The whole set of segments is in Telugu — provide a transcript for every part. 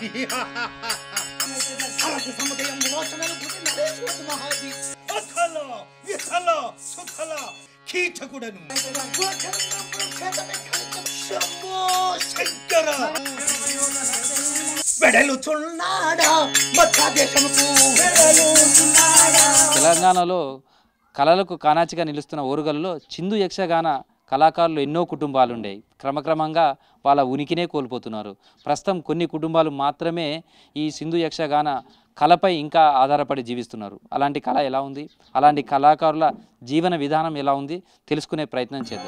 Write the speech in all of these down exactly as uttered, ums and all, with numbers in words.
కీచకుడను శంభో శంకర తెలంగాణలో కళలకు కానాచిగా నిలుస్తున్న ఓరుగల్లో చిందు యక్షగాన కళాకారులు ఎన్నో కుటుంబాలు ఉండేవి. క్రమక్రమంగా వాళ్ళ ఉనికినే కోల్పోతున్నారు. ప్రస్తుతం కొన్ని కుటుంబాలు మాత్రమే ఈ సింధు యక్షగాన కళపై ఇంకా ఆధారపడి జీవిస్తున్నారు. అలాంటి కళ ఎలా ఉంది, అలాంటి కళాకారుల జీవన విధానం ఎలా ఉంది తెలుసుకునే ప్రయత్నం చేద్దాం.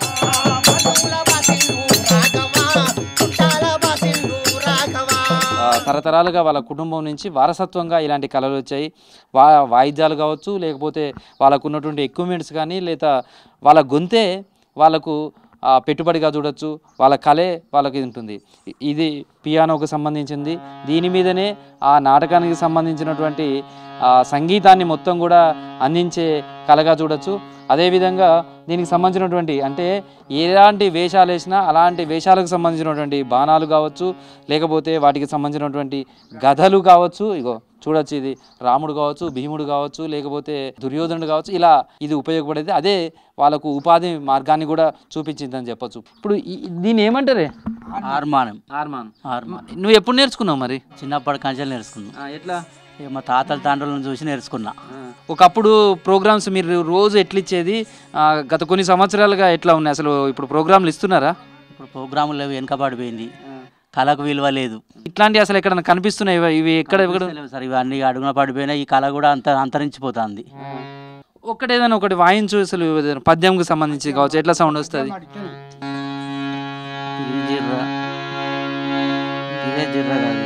తరతరాలుగా వాళ్ళ కుటుంబం నుంచి వారసత్వంగా ఇలాంటి కళలు వచ్చాయి. వా వాయిద్యాలు కావచ్చు, లేకపోతే వాళ్ళకు ఉన్నటువంటి ఎక్విప్మెంట్స్ కానీ, లేదా వాళ్ళ గొంతే వాళ్ళకు పెట్టుబడిగా చూడొచ్చు. వాళ్ళ కళే వాళ్ళకి ఉంటుంది. ఇది పియానోకు సంబంధించింది. దీని మీదనే ఆ నాటకానికి సంబంధించినటువంటి సంగీతాన్ని మొత్తం కూడా అందించే కళగా చూడొచ్చు. అదేవిధంగా దీనికి సంబంధించినటువంటి అంటే ఎలాంటి వేషాలు వేసినా అలాంటి వేషాలకు సంబంధించినటువంటి బాణాలు కావచ్చు, లేకపోతే వాటికి సంబంధించినటువంటి గదలు కావచ్చు. ఇగో చూడొచ్చు, ఇది రాముడు కావచ్చు, భీముడు కావచ్చు, లేకపోతే దుర్యోధనుడు కావచ్చు. ఇలా ఇది ఉపయోగపడేది. అదే వాళ్ళకు ఉపాధి మార్గాన్ని కూడా చూపించిందని చెప్పొచ్చు. ఇప్పుడు దీన్ని ఏమంటారే? హార్మానం. హార్మాన్ హార్మాన్ నువ్వు ఎప్పుడు నేర్చుకున్నావు? మరి చిన్నప్పటి కంచెలు నేర్చుకున్నా. ఎట్లా? మా తాతల తండ్రులను చూసి నేర్చుకున్నా. ఒకప్పుడు ప్రోగ్రామ్స్ మీరు రోజు ఎట్లా ఇచ్చేది? గత కొన్ని సంవత్సరాలుగా ఎట్లా ఉన్నాయి అసలు? ఇప్పుడు ప్రోగ్రాంలు ఇస్తున్నారా? ఇప్పుడు ప్రోగ్రాములు లేవు, వెనకబడిపోయింది. కళకు విలువ లేదు. ఇట్లాంటి అసలు ఎక్కడ కనిపిస్తున్నాయి? ఇవి ఎక్కడ లేవు సార్. ఇవి అన్ని అడుగున పడిపోయినాయి. ఈ కళ కూడా అంత అంతరించిపోతుంది. ఒకటేదైనా ఒకటి వాయించు. అసలు పద్యంకి సంబంధించి కావచ్చు, ఎట్లా సౌండ్ వస్తుంది? జిర్రా ఇదే జిర్రా కాదు.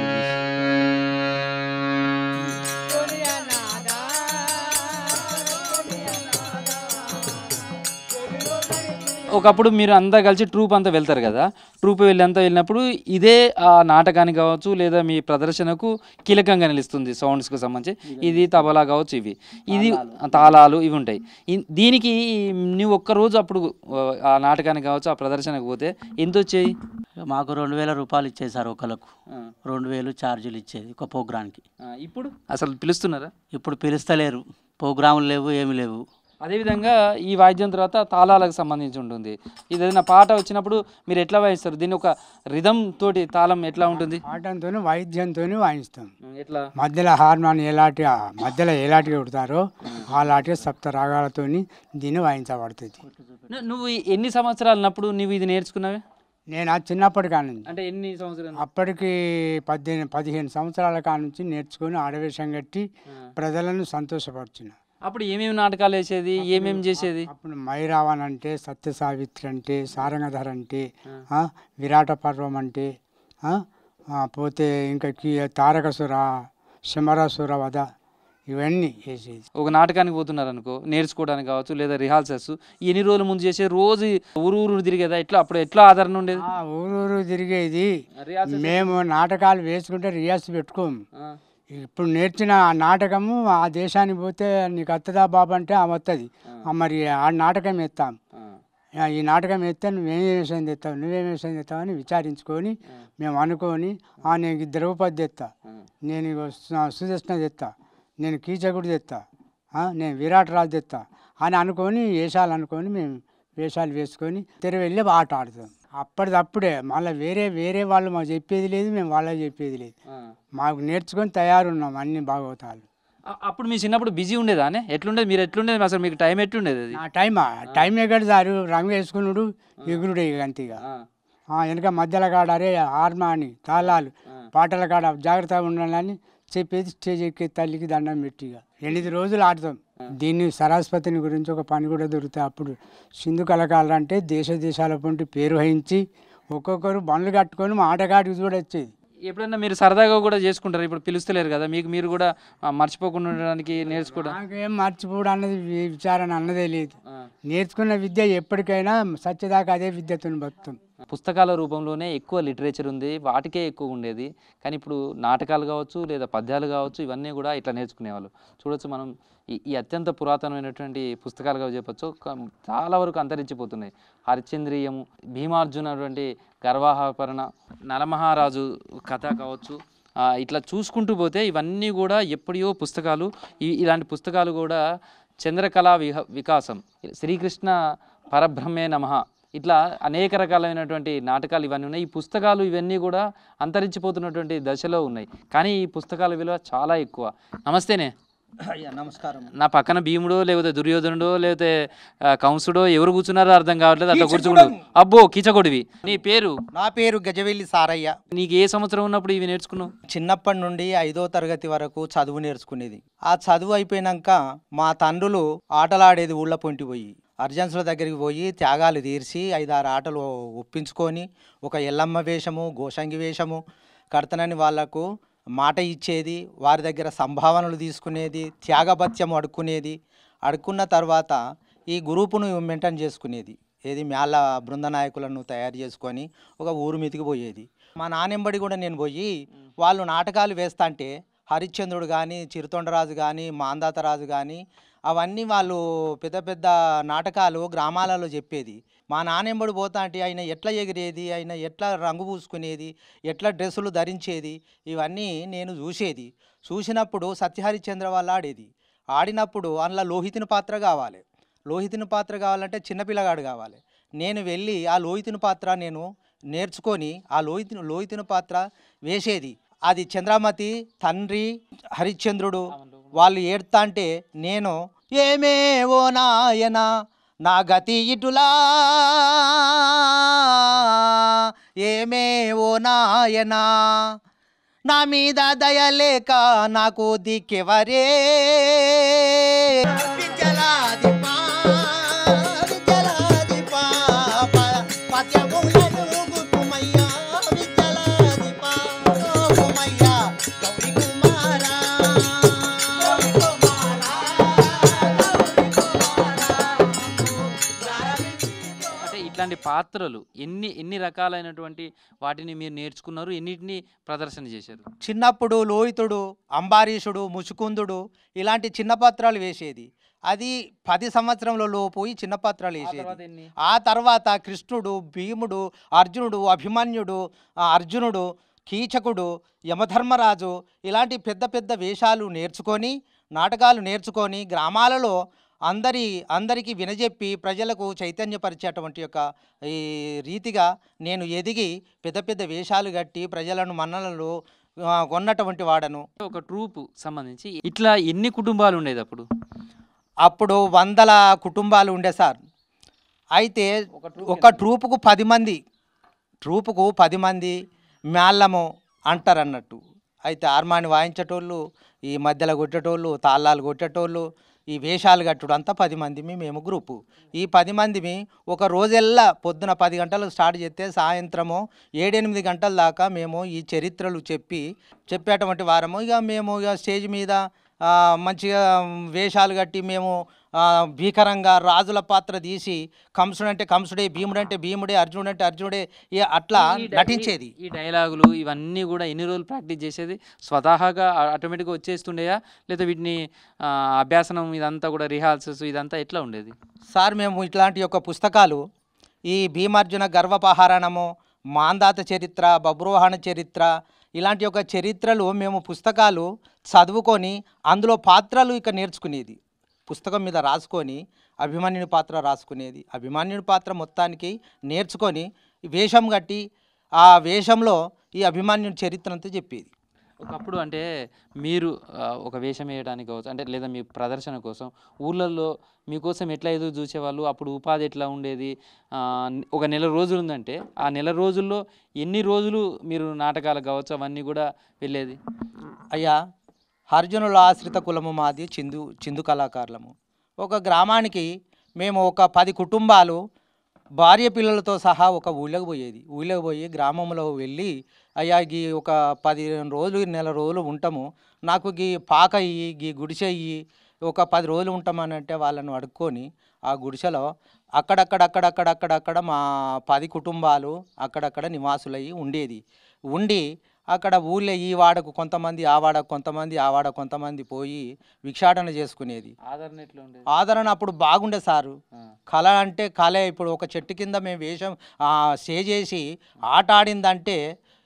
ఒకప్పుడు మీరు అంతా కలిసి ట్రూప్ అంతా వెళ్తారు కదా, ట్రూప్ వెళ్ళి అంతా వెళ్ళినప్పుడు ఇదే ఆ నాటకానికి కావచ్చు, లేదా మీ ప్రదర్శనకు కీలకంగా నిలుస్తుంది. సౌండ్స్కి సంబంధించి ఇది తబలా కావచ్చు, ఇవి ఇది తాళాలు ఇవి ఉంటాయి. దీనికి నువ్వు ఒక్కరోజు అప్పుడు ఆ నాటకానికి కావచ్చు, ఆ ప్రదర్శనకు పోతే ఎంత వచ్చేది? మాకు రెండు వేల రూపాయలు ఇచ్చేది సార్. ఒకళ్ళకు రెండు వేలు ఛార్జీలు ఇచ్చేది ఒక ప్రోగ్రాంకి. ఇప్పుడు అసలు పిలుస్తున్నారా? ఇప్పుడు పిలుస్తలేరు. ప్రోగ్రాములు లేవు, ఏమి లేవు. అదేవిధంగా ఈ వాయిద్యం తర్వాత తాళాలకు సంబంధించి ఉంటుంది. ఇది ఏదైనా పాట వచ్చినప్పుడు మీరు ఎట్లా వాయిస్తారు? దీన్ని ఒక రిధం తోటి తాళం ఎట్లా ఉంటుంది? పాటంతో వాయిద్యంతో వాయిస్తాం. ఎట్లా? మధ్యలో హార్మోన్ ఎలాంటి మధ్యలో ఎలాంటి కొడతారో అలాంటి సప్త రాగాలతో దీన్ని వాయించబడుతుంది. నువ్వు ఎన్ని సంవత్సరాలు ఉన్నప్పుడు నువ్వు ఇది నేర్చుకున్నావే? నేను ఆ చిన్నప్పటి కాడి అంటే ఎన్ని సంవత్సరాలు? అప్పటికి పద్దెనిమిది పదిహేను సంవత్సరాల కాడ నుంచి నేర్చుకుని ఆడవేషం కట్టి ప్రజలను సంతోషపరిచిన. అప్పుడు ఏమేమి నాటకాలు వేసేది, ఏమేమి చేసేది? అప్పుడు మైరావన్ అంటే, సత్య సావిత్రి అంటే, సారంగధర్ అంటే, విరాట పర్వం అంటే, పోతే ఇంకా తారకసుర, శమరాసుర వధ ఇవన్నీ వేసేది. ఒక నాటకానికి పోతున్నారు అనుకో, నేర్చుకోవడానికి కావచ్చు, లేదా రిహార్సల్స్ ఎన్ని రోజుల ముందు చేసే, రోజు ఊరు ఊరు తిరిగేదా? ఎట్లా అప్పుడు ఎట్లా ఆదరణ ఉండేది? ఊరు ఊరు తిరిగేది. మేము నాటకాలు వేసుకుంటే రిహార్స్ పెట్టుకోము. ఇప్పుడు నేర్చిన నాటకము ఆ దేశానికి పోతే నీకు వస్తుందా బాబు అంటే ఆ వస్తుంది. మరి ఆ నాటకం ఎత్తాం. ఈ నాటకం ఎత్తే నువ్వేం వేషం తెస్తావు, నువ్వేం వేషం తెస్తావు అని విచారించుకొని మేము అనుకొని, నేను ద్రౌపది తెస్తా, నేను సుదర్శన తెస్తా, నేను కీచకుడు తెస్తా, నేను విరాట్ రాజు తెస్తా అని అనుకొని వేషాలు అనుకొని మేము వేషాలు వేసుకొని తెర వెళ్ళి ఆట ఆడుతాం. అప్పటిదప్పుడే మళ్ళీ వేరే వేరే వాళ్ళు మాకు చెప్పేది లేదు, మేము వాళ్ళకి చెప్పేది లేదు. మాకు నేర్చుకొని తయారున్నాం అన్ని భాగవతాలు. అప్పుడు మీ చిన్నప్పుడు బిజీ ఉండేదా? ఎట్లుండేది? మీరు ఎట్లుండేది అసలు? మీకు టైం ఎట్లుండేది? అది ఆ టైమా టైం ఎక్కడ సారు రంగు వేసుకున్నాడు ఎగురుడే అంతేగా. వెనక మధ్యలో కాడ అరే హార్మాని తాళాలు పాటల కాడ జాగ్రత్తగా ఉండాలని చెప్పేది స్టేజ్ ఎక్కి తల్లికి దండం పెట్టిగా ఎనిమిది రోజులు ఆడతాం. దీన్ని సరస్వతిని గురించి ఒక పని కూడా దొరుకుతాయి. అప్పుడు సింధు కళాకారులు అంటే దేశ దేశాల పొంటి పేరు వహించి ఒక్కొక్కరు బండ్లు కట్టుకొని మా ఆటగాడికి చూడొచ్చేది. ఎప్పుడన్నా మీరు సరదాగా కూడా చేసుకుంటారు? ఇప్పుడు పిలుస్తలేరు కదా, మీకు మీరు కూడా మర్చిపోకుండా ఉండడానికి నేర్చుకోవడం. నాకేం మర్చిపోవడం అన్నది విచారణ అన్నదే లేదు. నేర్చుకున్న విద్య ఎప్పటికైనా సత్యదాకా అదే విద్యతో బతుకుతాం. పుస్తకాల రూపంలోనే ఎక్కువ లిటరేచర్ ఉంది, వాటికే ఎక్కువ ఉండేది. కానీ ఇప్పుడు నాటకాలు కావచ్చు, లేదా పద్యాలు కావచ్చు, ఇవన్నీ కూడా ఇట్లా నేర్చుకునేవాళ్ళు. చూడొచ్చు మనం ఈ ఈ అత్యంత పురాతనమైనటువంటి పుస్తకాలుగా చెప్పచ్చు, చాలా వరకు అంతరించిపోతున్నాయి. హరిశ్చంద్రీయము, భీమార్జున అటువంటి గర్వాహరణ, నలమహారాజు కథ కావచ్చు, ఆ, ఇట్లా చూసుకుంటూ పోతే ఇవన్నీ కూడా ఎప్పుడో పుస్తకాలు. ఈ ఇలాంటి పుస్తకాలు కూడా చంద్రకళా విహ వికాసం, శ్రీకృష్ణ పరబ్రహ్మే నమః, ఇట్లా అనేక రకాలైనటువంటి నాటకాలు ఇవన్నీ ఉన్నాయి. ఈ పుస్తకాలు ఇవన్నీ కూడా అంతరించిపోతున్నటువంటి దశలో ఉన్నాయి, కానీ ఈ పుస్తకాల విలువ చాలా ఎక్కువ. నమస్తేనే. అయ్యా నమస్కారం. నా పక్కన భీముడో లేకపోతే దుర్యోధనుడో లేకపోతే ఆ, కంసుడో ఎవరు కూర్చున్నారో అర్థం కావట్లేదు, అట్లా కూర్చున్నాడు. అబ్బో కిచకొడివి. నీ పేరు? నా పేరు గజవెల్లి సారయ్య. నీకు ఏ సంవత్సరం ఉన్నప్పుడు ఇవి నేర్చుకున్నావు? చిన్నప్పటి నుండి ఐదో తరగతి వరకు చదువు నేర్చుకునేది. ఆ చదువు అయిపోయినాక మా తండ్రులు ఆటలాడేది ఊళ్ళ పొంటి పోయి అర్జెన్స్ల దగ్గరికి పోయి త్యాగాలు తీర్చి ఐదారు ఆటలు ఒప్పించుకొని ఒక ఎల్లమ్మ వేషము గోషంగి వేషము కడతనని వాళ్లకు మాట ఇచ్చేది, వారి దగ్గర సంభావనలు తీసుకునేది, త్యాగభత్యం అడుక్కునేది. అడుక్కున్న తర్వాత ఈ గ్రూపును మెయింటైన్ చేసుకునేది. ఏది మేళ్ళ బృంద నాయకులను తయారు చేసుకొని ఒక ఊరు మీదకి పోయేది. మా నాన్నెంబడి కూడా నేను పోయి వాళ్ళు నాటకాలు వేస్తంటే హరిశ్చంద్రుడు కానీ చిరుతొండరాజు కానీ మాందాతరాజు కానీ అవన్నీ వాళ్ళు పెద్ద పెద్ద నాటకాలు గ్రామాలలో చెప్పేది. మా నాన్నెంబడి పోతా అంటే ఆయన ఎట్లా ఎగిరేది, ఆయన ఎట్లా రంగు పూసుకునేది, ఎట్లా డ్రెస్సులు ధరించేది, ఇవన్నీ నేను చూసేది. చూసినప్పుడు సత్యహరిశ్చంద్ర వాళ్ళు ఆడేది. ఆడినప్పుడు అందులో లోహితుని పాత్ర కావాలి. లోహితుని పాత్ర కావాలంటే చిన్నపిల్లగాడు కావాలి. నేను వెళ్ళి ఆ లోహితుని పాత్ర నేను నేర్చుకొని ఆ లోహితుని లోహితుని పాత్ర వేసేది. అది చంద్రమతి తండ్రి హరిశ్చంద్రుడు వాళ్ళు ఏడ్తా అంటే నేను ఏమే ఓ నాయన నా గతి ఇటులా, ఏమే ఓ నాయన నా మీద దయలేక నాకు దిక్కెవరే, విద్యలాదిపా, విద్యలాదిపా, ప- పద్యములను గుర్తుమయ్యా, విద్యలాదిపా, గుమయ్యా, గౌరీ కుమారా, గౌరీ కుమారా, గౌరీ కుమారా. అంటే ఇట్లాంటి పాత్రలు ఎన్ని ఎన్ని రకాలైనటువంటి వాటిని మీరు నేర్చుకున్నారు, ఎన్నిటిని ప్రదర్శన చేశారు? చిన్నప్పుడు లోహితుడు అంబారీషుడు ముచుకుందుడు ఇలాంటి చిన్న పాత్రలు వేసేది. అది పది సంవత్సరంలో లోపు ఈ చిన్న పాత్రలు వేసేది. ఆ తర్వాత కృష్ణుడు భీముడు అర్జునుడు అభిమన్యుడు ఆ అర్జునుడు కీచకుడు యమధర్మరాజు ఇలాంటి పెద్ద పెద్ద వేషాలు నేర్చుకొని నాటకాలు నేర్చుకొని గ్రామాలలో అందరి అందరికీ వినజెప్పి ప్రజలకు చైతన్యపరిచేటువంటి యొక్క ఈ రీతిగా నేను ఎదిగి పెద్ద పెద్ద వేషాలు కట్టి ప్రజలను మన్ననలు ఆ, కొన్నటువంటి వాడను. ఒక ట్రూప్ సంబంధించి ఇట్లా ఎన్ని కుటుంబాలు ఉండేది అప్పుడు? అప్పుడు వందల కుటుంబాలు ఉండే సార్. అయితే ఒక ట్రూపుకు పది మంది ట్రూపుకు పది మంది మేళ్ళము అంటారు అన్నట్టు. అయితే ఆర్మాని వాయించేటోళ్ళు, ఈ మధ్యలో కొట్టేటోళ్ళు, తాళాలు కొట్టేటోళ్ళు, ఈ వేషాలు కట్టుడు అంతా పది మందిమి మేము గ్రూపు. ఈ పది మందిమి ఒక రోజెల్లా పొద్దున పది గంటలకు స్టార్ట్ చేస్తే సాయంత్రము ఏడెనిమిది గంటల దాకా మేము ఈ చరిత్రలు చెప్పి చెప్పేటువంటి వారము. ఇక మేము ఇక స్టేజ్ మీద ఆ, మంచిగా వేషాలు కట్టి మేము ఆ, భీకరంగా రాజుల పాత్ర తీసి కంసుడు అంటే కంసుడే, భీముడు అంటే భీముడే, అర్జునుడు అంటే అర్జునుడే ఇక అట్లా ఈ డై- నటించేది. ఈ డైలాగులు ఇవన్నీ కూడా ఎన్ని రోజులు ప్రాక్టీస్ చేసేది? స్వతహాగా ఆటోమేటిక్గా వచ్చేస్తుండేయా, లేదా వీటిని ఆ, అభ్యాసనం ఇదంతా కూడా రిహార్సల్స్ ఇదంతా ఎట్లా ఉండేది? సార్ మేము ఇట్లాంటి యొక్క పుస్తకాలు ఈ భీమార్జున గర్వపహారణము, మాందాత చరిత్ర, బబ్రువాహన చరిత్ర ఇలాంటి యొక్క చరిత్రలు మేము పుస్తకాలు చదువుకొని అందులో పాత్రలు ఇక నేర్చుకునేది. పుస్తకం మీద రాసుకొని అభిమన్యుని పాత్ర రాసుకునేది. అభిమన్యుని పాత్ర మొత్తానికి నేర్చుకొని వేషం కట్టి ఆ వేషంలో ఈ అభిమన్యుని చరిత్ర అంతా చెప్పేది. ఒకప్పుడు అంటే మీరు ఆ, ఒక వేషం వేయడానికి కావచ్చు, అంటే లేదా మీ ప్రదర్శన కోసం ఊళ్ళల్లో మీకోసం ఎట్లా ఎదురు చూసేవాళ్ళు? అప్పుడు ఉపాధి ఎట్లా ఉండేది? ఆ, ఒక నెల రోజులు ఉందంటే ఆ నెల రోజుల్లో ఎన్ని రోజులు మీరు నాటకాలు కావచ్చు అవన్నీ కూడా వెళ్ళేది? అయ్యా హర్జునుల ఆశ్రిత కులము మాది చిందు చిందు కళాకారులము. ఒక గ్రామానికి మేము ఒక పది కుటుంబాలు భార్య పిల్లలతో సహా ఒక ఊళ్ళోకి పోయేది. ఊళ్ళోకి పోయి గ్రామంలో వెళ్ళి అయ్యా గీ ఒక పదిహేను రోజులు నెల రోజులు ఉంటాము, నాకు గీ పాక ఇయ్యి, గీ గుడిసె ఇయ్యి, ఒక పది రోజులు ఉంటామని అంటే వాళ్ళను అడుక్కొని ఆ గుడిసెలో అక్కడక్కడక్కడక్కడక్కడక్కడ మా పది కుటుంబాలు అక్కడక్కడ నివాసులయ్యి ఉండేది. ఉండి అక్కడ ఊళ్ళో ఈ వాడకు కొంతమంది, ఆ వాడకు కొంతమంది, ఆ వాడకు కొంతమంది పోయి భిక్షాటన చేసుకునేది. ఆదరణ ఎట్లా ఉండేది? ఆదరణ అప్పుడు బాగుండే సారు. కళ అంటే కళే. ఇప్పుడు ఒక చెట్టు కింద మేము వేషం స్టే చేసి ఆట ఆడిందంటే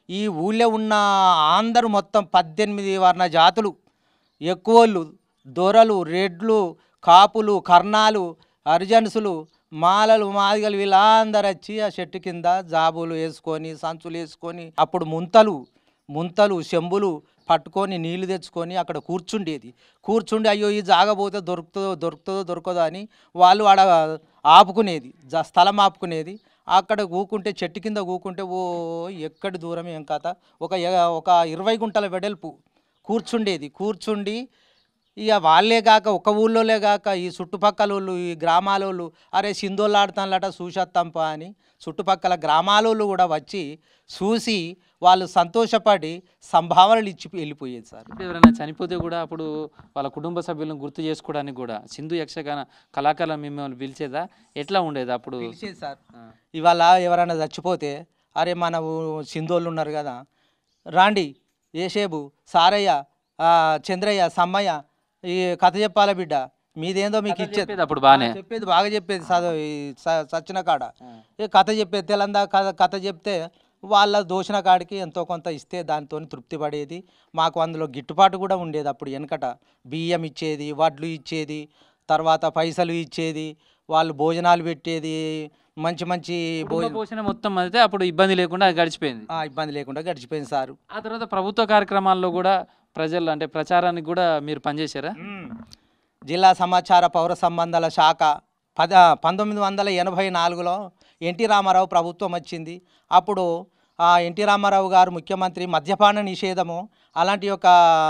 ఈ ఊళ్ళో ఉన్న అందరూ మొత్తం పద్దెనిమిది వర్ణ జాతులు ఎక్కువోళ్ళు దొరలు రెడ్లు కాపులు కర్ణాలు హరిజన్సులు మాలలు మాదిగలు వీళ్ళందరూ వచ్చి ఆ చెట్టు కింద జాబులు వేసుకొని సంచులు వేసుకొని అప్పుడు ముంతలు ముంతలు చెంబులు పట్టుకొని నీళ్లు తెచ్చుకొని అక్కడ కూర్చుండేది. కూర్చుండి అయ్యో ఈ జాగపోతే దొరుకుతుందో దొరుకుతుందో దొరకదో అని వాళ్ళు ఆడ ఆపుకునేది, స్థలం ఆపుకునేది. అక్కడ కూకుంటే చెట్టు కింద కూకుంటే ఓ ఎక్కడి దూరం ఏం కథ ఒక ఒక ఇరవై గుంటల వెడల్పు కూర్చుండేది. కూర్చుండి ఇక వాళ్ళే కాక ఒక ఊళ్ళోలే కాక ఈ చుట్టుపక్కల వాళ్ళు ఈ గ్రామాల వాళ్ళు అరే సింధోళ్ళు ఆడుతానులట చూసేస్తాంప అని చుట్టుపక్కల గ్రామాల వాళ్ళు కూడా వచ్చి చూసి వాళ్ళు సంతోషపడి సంభావనలు ఇచ్చి వెళ్ళిపోయేది సార్. ఎవరైనా చనిపోతే కూడా అప్పుడు వాళ్ళ కుటుంబ సభ్యులను గుర్తు చేసుకోవడానికి కూడా సింధు యక్షగాన కళాకారులు మిమ్మల్ని పిలిచేదా, ఎట్లా ఉండేది అప్పుడు? పిలిచేది సార్. ఇవాళ ఎవరైనా చచ్చిపోతే అరే మన సింధోళ్ళు ఉన్నారు కదా, రాండి ఏసేబు సారయ్య చంద్రయ్య సమ్మయ్య ఈ కథ చెప్పాల బిడ్డ మీదేందో మీకు ఇచ్చేది. అప్పుడు బాగానే చెప్పేది, బాగా చెప్పేది సచ్చిన కాడ ఏ కథ చెప్పేది. తెలందా కథ కథ చెప్తే వాళ్ళ దోషణ కాడికి ఎంతో కొంత ఇస్తే దాంతో తృప్తి పడేది. మాకు అందులో గిట్టుబాటు కూడా ఉండేది. అప్పుడు వెనకట బియ్యం ఇచ్చేది, వడ్లు ఇచ్చేది, తర్వాత పైసలు ఇచ్చేది, వాళ్ళు భోజనాలు పెట్టేది, మంచి మంచి పోషణ మొత్తం అయితే అప్పుడు ఇబ్బంది లేకుండా గడిచిపోయింది. ఇబ్బంది లేకుండా గడిచిపోయింది సార్. ఆ తర్వాత ప్రభుత్వ కార్యక్రమాల్లో కూడా ప్రజలు అంటే ప్రచారానికి కూడా మీరు పనిచేశారా? జిల్లా సమాచార పౌర సంబంధాల శాఖ పద పంతొమ్మిది వందల ఎనభై నాలుగులో ఎన్టీ రామారావు ప్రభుత్వం వచ్చింది. అప్పుడు ఎన్టీ రామారావు గారు ముఖ్యమంత్రి మద్యపాన నిషేధము అలాంటి ఒక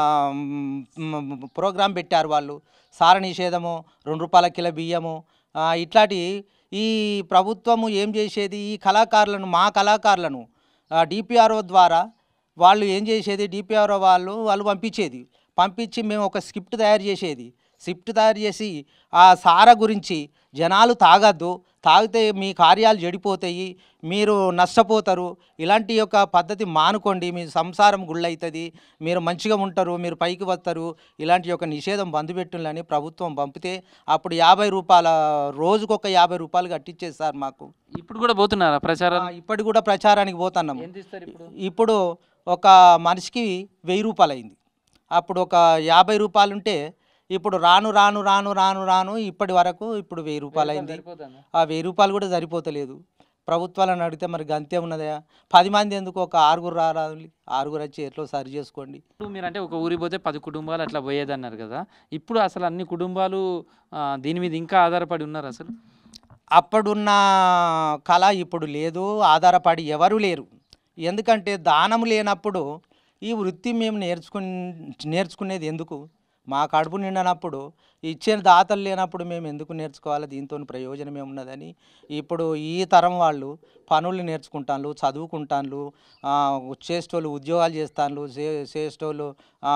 ప్రోగ్రాం పెట్టారు వాళ్ళు. సార నిషేధము, రెండు రూపాయల కిలో బియ్యము, ఇట్లాంటి ఈ ప్రభుత్వము ఏం చేసేది, ఈ కళాకారులను మా కళాకారులను డిపిఆర్ఓ ద్వారా వాళ్ళు ఏం చేసేది, డిపిఆర్ఓ వాళ్ళు వాళ్ళు పంపించేది. పంపించి మేము ఒక స్క్రిప్ట్ తయారు చేసేది. స్క్రిప్ట్ తయారు చేసి ఆ సార గురించి జనాలు తాగద్దు, తాగితే మీ కార్యాలు చెడిపోతాయి, మీరు నష్టపోతారు, ఇలాంటి యొక్క పద్ధతి మానుకోండి, మీ సంసారం గుళ్ళవుతుంది, మీరు మంచిగా ఉంటారు, మీరు పైకి వస్తారు, ఇలాంటి యొక్క నిషేధం బంధుపెట్టుందని ప్రభుత్వం పంపితే అప్పుడు యాభై రూపాయల రోజుకొక యాభై రూపాయలు కట్టించేది సార్ మాకు. ఇప్పుడు కూడా పోతున్నారా ప్రచారం? ఇప్పటి కూడా ప్రచారానికి పోతున్నాము. ఇప్పుడు ఒక మనిషికి వెయ్యి రూపాయలు అయింది. అప్పుడు ఒక యాభై రూపాయలు ఉంటే ఇప్పుడు రాను రాను రాను రాను రాను ఇప్పటి వరకు ఇప్పుడు వెయ్యి రూపాయలు అయింది. ఆ వెయ్యి రూపాయలు కూడా సరిపోతలేదు. ప్రభుత్వాలను అడిగితే మరి గంతే ఉన్నదా, పది మంది ఎందుకు ఒక ఆరుగురు రారాదు, ఆరుగురు వచ్చి ఎట్లా సరి చేసుకోండి. ఇప్పుడు మీరు అంటే ఒక ఊరికి పోతే పది కుటుంబాలు అట్లా పోయేది అన్నారు కదా, ఇప్పుడు అసలు అన్ని కుటుంబాలు దీని మీద ఇంకా ఆధారపడి ఉన్నారు అసలు? అప్పుడున్న కళ ఇప్పుడు లేదు, ఆధారపడి ఎవరు లేరు. ఎందుకంటే దానం లేనప్పుడు ఈ వృత్తి మేము నేర్చుకుని నేర్చుకునేది ఎందుకు? మా కడుపు నిండినప్పుడు ఇచ్చిన దాతలు లేనప్పుడు మేము ఎందుకు నేర్చుకోవాలి, దీంతో ప్రయోజనం ఏమున్నదని ఇప్పుడు ఈ తరం వాళ్ళు పనులు నేర్చుకుంటాను, చదువుకుంటాను, చేసేటోళ్ళు ఉద్యోగాలు చేస్తాను, చేసేటోళ్ళు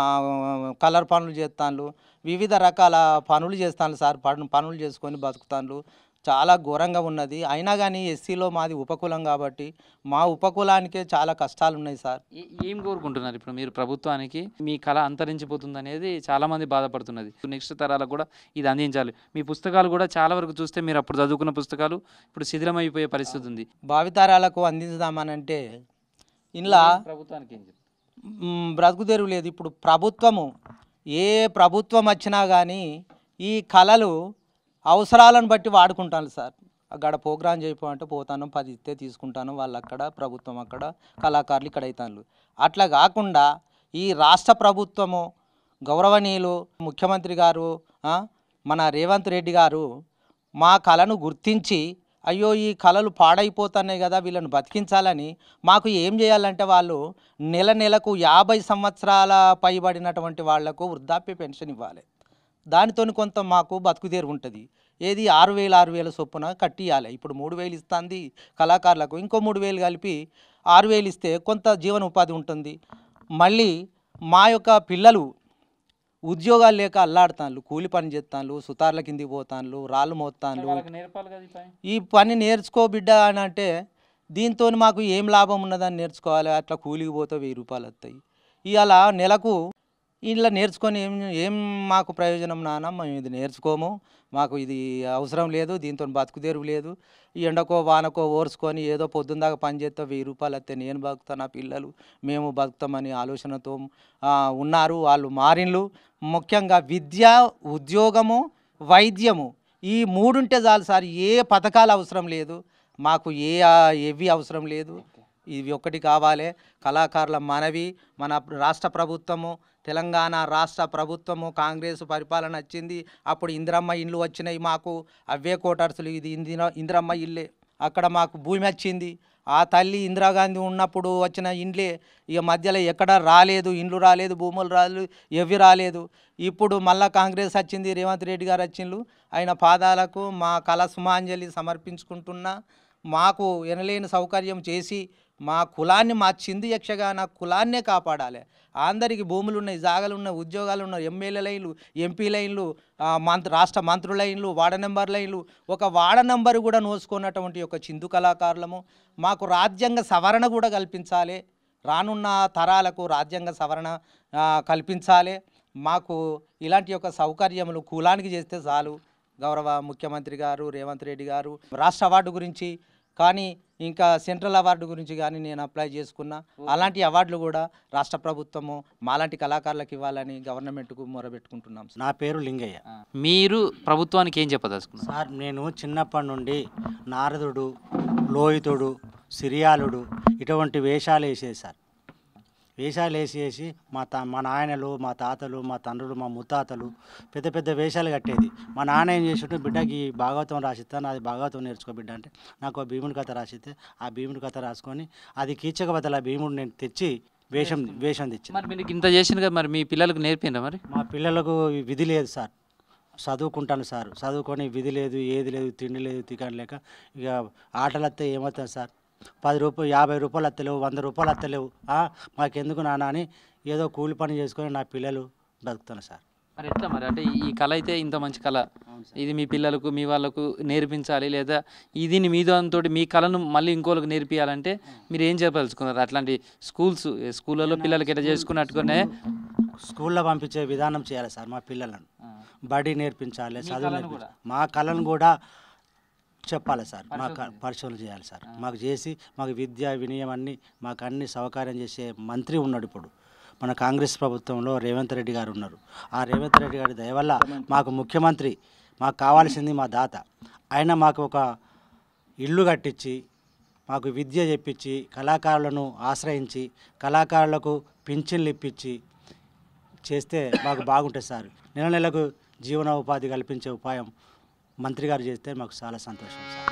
కలర్ పనులు చేస్తాను, వివిధ రకాల పనులు చేస్తాను సార్. పనులు చేసుకొని బతుకుతాను. చాలా ఘోరంగా ఉన్నది. అయినా కానీ ఎస్సీలో మాది ఉపకులం కాబట్టి మా ఉపకులానికే చాలా కష్టాలు ఉన్నాయి సార్. ఏం కోరుకుంటున్నారు ఇప్పుడు మీరు ప్రభుత్వానికి? మీ కళ అంతరించిపోతుంది అనేది చాలామంది బాధపడుతున్నది. నెక్స్ట్ తరాలకు కూడా ఇది అందించాలి. మీ పుస్తకాలు కూడా చాలా వరకు చూస్తే మీరు అప్పుడు చదువుకున్న పుస్తకాలు ఇప్పుడు శిథిలమైపోయే పరిస్థితి ఉంది. భావితరాలకు అందించుదామనంటే ఇలా ప్రభుత్వానికి బ్రతుకుదెరువు లేదు. ఇప్పుడు ప్రభుత్వము ఏ ప్రభుత్వం వచ్చినా కానీ ఈ కళలు అవసరాలను బట్టి వాడుకుంటాను సార్. అక్కడ ప్రోగ్రాం చేయమంటే పోతాను, పది ఇస్తే తీసుకుంటాను, వాళ్ళు అక్కడ ప్రభుత్వం అక్కడ కళాకారులు ఇక్కడ అవుతాను. అట్లా కాకుండా ఈ రాష్ట్ర ప్రభుత్వము గౌరవనీయులు ముఖ్యమంత్రి గారు మన రేవంత్ రెడ్డి గారు మా కళను గుర్తించి అయ్యో ఈ కళలు పాడైపోతున్నాయి కదా, వీళ్ళని బతికించాలని మాకు ఏం చేయాలంటే వాళ్ళు నెల నెలకు యాభై సంవత్సరాల పైబడినటువంటి వాళ్లకు వృద్ధాప్య పెన్షన్ ఇవ్వాలి. దానితో కొంత మాకు బతుకుదేరు ఉంటుంది. ఏది ఆరు వేలు ఆరు వేల చొప్పున కట్టియాలి. ఇప్పుడు మూడు వేలు ఇస్తుంది కళాకారులకు, ఇంకో మూడు వేలు కలిపి ఆరు వేలు ఇస్తే కొంత జీవన ఉపాధి ఉంటుంది. మళ్ళీ మా యొక్క పిల్లలు ఉద్యోగాలు లేక అల్లాడుతాను, కూలి పని చేస్తాను, సుతార్ల కిందికి పోతాను, రాళ్ళు మోస్తాను. ఈ పని నేర్చుకో బిడ్డ అని అంటే దీంతో మాకు ఏం లాభం ఉన్నదని నేర్చుకోవాలి. అట్లా కూలికి పోతే వెయ్యి రూపాయలు వస్తాయి. ఇవాళ నెలకు ఇలా నేర్చుకొని ఏం ఏం మాకు ప్రయోజనం నాన్న, మేము ఇది నేర్చుకోము, మాకు ఇది అవసరం లేదు, దీంతో బతుకు తెరువు లేదు, ఈ ఎండకో వానకో ఓర్చుకొని ఏదో పొద్దున్న దాకా పని చేస్తే వెయ్యి రూపాయలు వస్తే నేను బతుకుతా, నా పిల్లలు మేము బతుకుతామని ఆలోచనతో ఉన్నారు వాళ్ళు మారిన్లు. ముఖ్యంగా విద్య, ఉద్యోగము, వైద్యము ఈ మూడుంటే చాలు సార్, ఏ పథకాలు అవసరం లేదు మాకు, ఏ ఎవి అవసరం లేదు, ఇవి ఒక్కటి కావాలి. కళాకారుల మనవి, మన రాష్ట్ర ప్రభుత్వము, తెలంగాణ రాష్ట్ర ప్రభుత్వము కాంగ్రెస్ పరిపాలన వచ్చింది, అప్పుడు ఇందిరమ్మ ఇండ్లు వచ్చినాయి మాకు, అవే కోటర్సులు, ఇది ఇందిర ఇందిరమ్మ ఇల్లే, అక్కడ మాకు భూమి వచ్చింది. ఆ తల్లి ఇందిరాగాంధీ ఉన్నప్పుడు వచ్చిన ఇండ్లే, ఇక మధ్యలో ఎక్కడ రాలేదు, ఇండ్లు రాలేదు, భూములు రాలేదు, ఎవి రాలేదు. ఇప్పుడు మళ్ళా కాంగ్రెస్ వచ్చింది, రేవంత్ రెడ్డి గారు వచ్చిండ్రు, ఆయన పాదాలకు మా కళ సుమాంజలి సమర్పించుకుంటున్నా. మాకు ఎనలేని సౌకర్యం చేసి మా కులాన్ని, మా చిందు యక్షగాన కులాన్నే కాపాడాలి. అందరికీ భూములు ఉన్నాయి, జాగాలు ఉన్నాయి, ఉద్యోగాలు ఉన్నాయి, ఎమ్మెల్యే లైన్లు, ఎంపీ లైన్లు, మంత్రి రాష్ట్ర మంత్రుల లైన్లు, వార్డు నెంబర్ లైన్లు, ఒక వార్డు నెంబర్ కూడా నోసుకున్నటువంటి ఒక చిందు కళాకారులము. మాకు రాజ్యాంగ సవరణ కూడా కల్పించాలి, రానున్న తరాలకు రాజ్యాంగ సవరణ కల్పించాలి. మాకు ఇలాంటి యొక్క సౌకర్యములు కులానికి చేస్తే చాలు. గౌరవ ముఖ్యమంత్రి గారు రేవంత్ రెడ్డి గారు రాష్ట్ర అవార్డు గురించి కానీ ఇంకా సెంట్రల్ అవార్డు గురించి కానీ నేను అప్లై చేసుకున్నా. అలాంటి అవార్డులు కూడా రాష్ట్ర ప్రభుత్వము మాలాంటి కళాకారులకు ఇవ్వాలని గవర్నమెంట్కు మొరబెట్టుకుంటున్నాం. నా పేరు లింగయ్య. మీరు ప్రభుత్వానికి ఏం చెప్పదలుచుకున్నారు సార్? నేను చిన్నప్పటి నుండి నారదుడు, లోహితుడు, సిరియాలుడు ఇటువంటి వేషాలు వేసేది సార్. వేషాలు వేసేసి మా తా మా నాయనలు, మా తాతలు, మా తండ్రులు, మా ముత్తాతలు పెద్ద పెద్ద వేషాలు కట్టేది. మా నాన్న ఏం చేసినట్టు, బిడ్డకి భాగవతం రాసిస్తాను, అది భాగవతం నేర్చుకో బిడ్డ అంటే నాకు భీముడి కథ రాసిస్తే ఆ భీముడి కథ రాసుకొని అది కీచకబద్దల భీముడు నేను తెచ్చి వేషం వేషం తెచ్చి. మరి మీరు ఇంత చేసిన కదా, మరి మీ పిల్లలకు నేర్పిండ్రా? మరి మా పిల్లలకు విధి లేదు సార్, చదువుకుంటాను సార్, చదువుకొని విధి లేదు, ఏది లేదు, తిండి లేదు, తికని లేక ఇక ఆటలు వస్తే ఏమవుతుంది సార్, పది రూపాయలు యాభై రూపాయలు వస్తలేవు, వంద రూపాయలు వస్తలేవు, మాకెందుకు నాన్న అని ఏదో కూలి పని చేసుకొని నా పిల్లలు బతుకుతాను సార్. మరి ఎట్లా మరి? అంటే ఈ కళ అయితే ఇంత మంచి కళ, ఇది మీ పిల్లలకు మీ వాళ్ళకు నేర్పించాలి, లేదా ఇది మీ దాంతో మీ కళను మళ్ళీ ఇంకోళ్ళకి నేర్పించాలంటే మీరు ఏం చెప్పదలుచుకున్నారు? అట్లాంటి స్కూల్స్ స్కూళ్ళలో పిల్లలకి ఎట్లా చేసుకున్నట్టుగానే స్కూల్లో పంపించే విధానం చేయాలి సార్. మా పిల్లలను బడి నేర్పించాలి, చదువు నేర్పించాలి, మా కళను కూడా చెప్పాలి సార్, మాకు పరిశోధన చేయాలి సార్. మాకు చేసి మాకు విద్య వినయం అన్నీ మాకు అన్ని సౌకర్యం చేసే మంత్రి ఉన్నాడు ఇప్పుడు మన కాంగ్రెస్ ప్రభుత్వంలో, రేవంత్ రెడ్డి గారు ఉన్నారు. ఆ రేవంత్ రెడ్డి గారి దయ వల్ల మాకు ముఖ్యమంత్రి, మాకు కావాల్సింది మా దాత, ఆయన మాకు ఒక ఇల్లు కట్టించి మాకు విద్య చెప్పించి కళాకారులను ఆశ్రయించి కళాకారులకు పింఛన్లు ఇప్పించి చేస్తే మాకు బాగుంటుంది సార్. నెల నెలకు జీవనోపాధి కల్పించే ఉపాయం మంత్రి గారు చేస్తే మాకు చాలా సంతోషం సార్.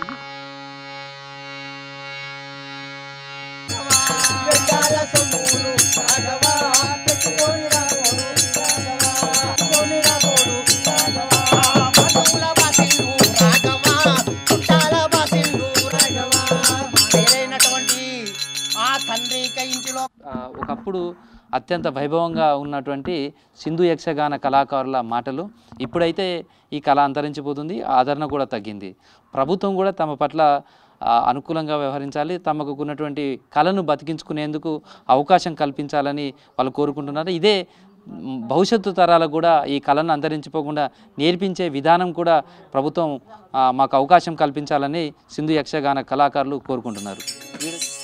ఒకప్పుడు అత్యంత వైభవంగా ఉన్నటువంటి సింధు యక్షగాన కళాకారుల మాటలు ఇప్పుడైతే ఈ కళ అంతరించిపోతుంది, ఆదరణ కూడా తగ్గింది. ప్రభుత్వం కూడా తమ పట్ల అనుకూలంగా వ్యవహరించాలి, తమకు ఉన్నటువంటి కళను బతికించుకునేందుకు అవకాశం కల్పించాలని వాళ్ళు కోరుకుంటున్నారు. ఇదే భవిష్యత్తు తరాలకు కూడా ఈ కళను అంతరించిపోకుండా నేర్పించే విధానం కూడా ప్రభుత్వం మాకు అవకాశం కల్పించాలని సింధు యక్షగాన కళాకారులు కోరుకుంటున్నారు.